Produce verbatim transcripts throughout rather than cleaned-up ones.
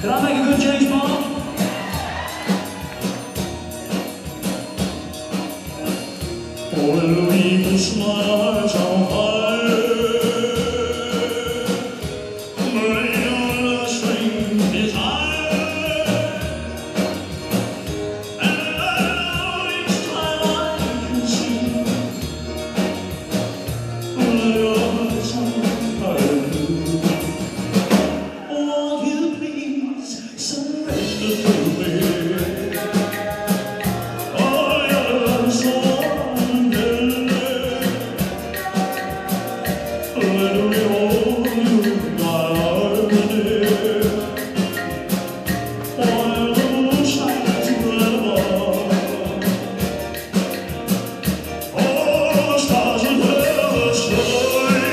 Can I make a good James Bond? Oh, Louise, my heart's on fire. Burning on a string desire. And I know each time I can see that your heart's on fire. Won't you please surrender to me? Oh, your love so tender. Let me hold you in my arms, dear. While the moon shines forever. Oh, the stars will tell a story.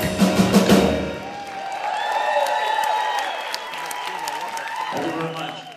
Thank you very much.